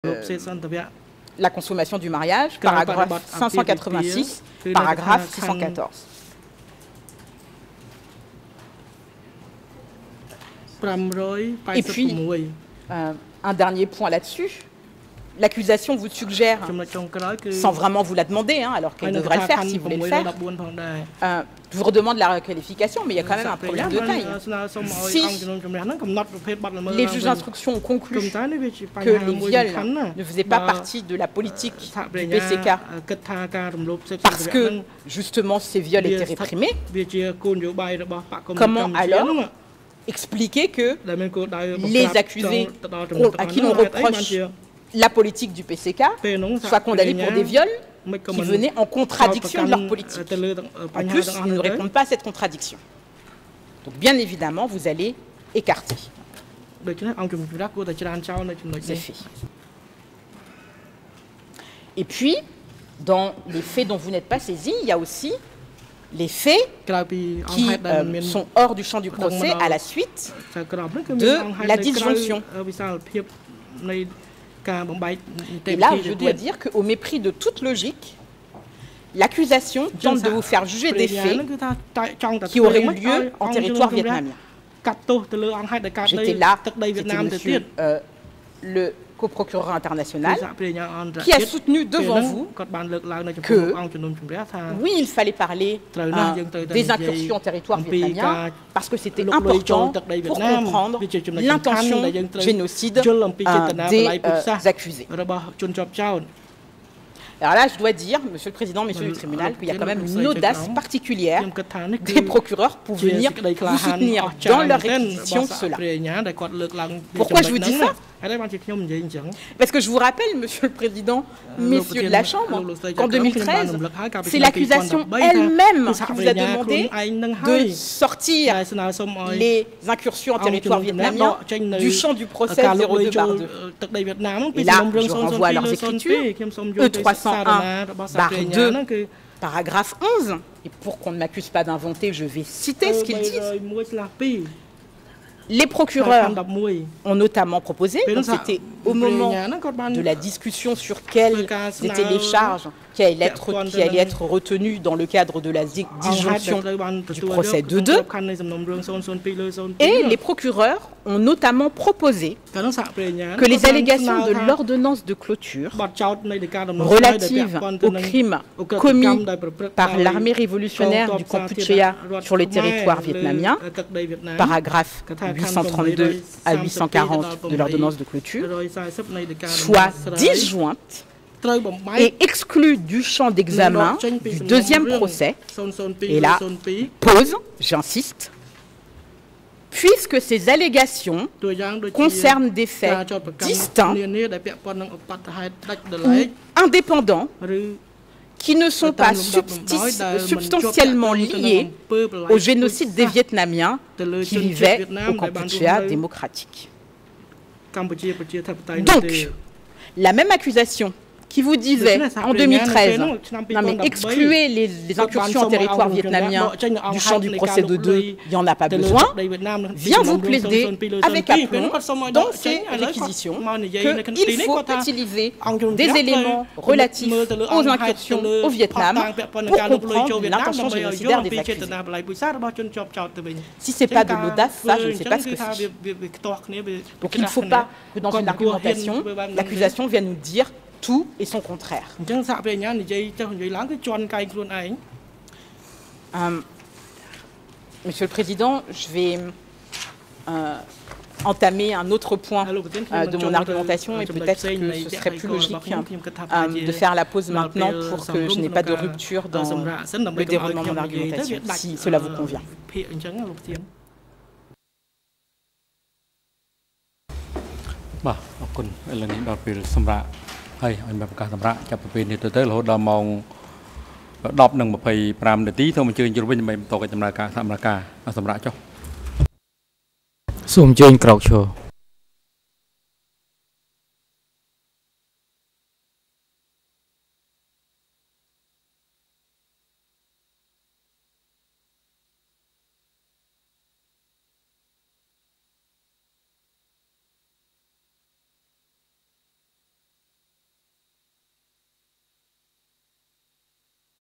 la consommation du mariage, paragraphe 586, paragraphe 614. Et puis, un dernier point là-dessus. L'accusation vous suggère, sans vraiment vous la demander, hein, alors qu'elle devrait le faire si vous voulez le faire, vous redemande la requalification, mais il y a quand même un problème de taille. Si les juges d'instruction ont conclu que les viols ne faisaient pas partie de la politique du PCK, parce que justement ces viols étaient réprimés, comment alors expliquer que les accusés à qui l'on reproche la politique du PCK soient condamnés pour des viols qui venaient en contradiction de leur politique. En plus, ils ne répondent pas à cette contradiction. Donc bien évidemment, vous allez écarter. C'est fait. Et puis, dans les faits dont vous n'êtes pas saisi, il y a aussi les faits qui sont hors du champ du procès à la suite de la disjonction. Et là, je dois dire qu'au mépris de toute logique, l'accusation tente de vous faire juger des faits qui auraient eu lieu en territoire vietnamien. J'étais là, c'était monsieur le coprocureur international qui a soutenu devant vous que oui, il fallait parler des incursions en territoire vietnamien parce que c'était important pour comprendre l'intention génocide des accusés. Alors là, je dois dire, Monsieur le Président, Messieurs du tribunal, qu'il y a quand même une audace particulière des procureurs pour venir vous soutenir dans leur réquisition cela. Pourquoi je vous dis ça? Parce que je vous rappelle, Monsieur le Président, Messieurs de la Chambre, qu'en 2013, c'est l'accusation elle-même qui vous a demandé de sortir les incursions en territoire vietnamien du champ du procès 02/2. Et là, je renvoie à leurs écritures, E301/2, paragraphe 11. Et pour qu'on ne m'accuse pas d'inventer, je vais citer ce qu'ils disent. Les procureurs ont notamment proposé, donc c'était au moment de la discussion sur quelles étaient les charges qui allaient être retenues dans le cadre de la disjonction du procès 2-2. Et les procureurs ont notamment proposé que les allégations de l'ordonnance de clôture relative aux crimes commis par l'armée révolutionnaire du Kampuchea sur le territoire vietnamien, paragraphe 832 à 840 de l'ordonnance de clôture, soient disjointes et exclues du champ d'examen du deuxième procès. Et là, pause, j'insiste, puisque ces allégations concernent des faits distincts ou indépendants qui ne sont pas substantiellement liés au génocide des Vietnamiens qui vivaient au Kampuchea démocratique. Donc, la même accusation qui vous disait en 2013, non mais excluez les incursions en territoire vietnamien du champ du procès 2-2, il n'y en a pas besoin, vient vous plaider avec aplomb dans ces réquisitions qu'il faut utiliser des éléments relatifs aux incursions au Vietnam pour comprendre l'intention génocidaire des accusés. Si ce n'est pas de l'audace, ça, je ne sais pas ce que c'est. Donc il ne faut pas que dans une argumentation, l'accusation vienne nous dire tout et son contraire. Monsieur le Président, je vais entamer un autre point de mon argumentation et peut-être que ce serait plus logique de faire la pause maintenant pour que je n'ai pas de rupture dans le déroulement de mon argumentation, si cela vous convient. Hay, anh bạn cả thầm rã chập về thì tới là hồi đó mong đọc nâng một thầy pram để tí thôi mình chơi bên mình tổ cái thầm rã cả thầm rã cho. Zoom chơi crowd show.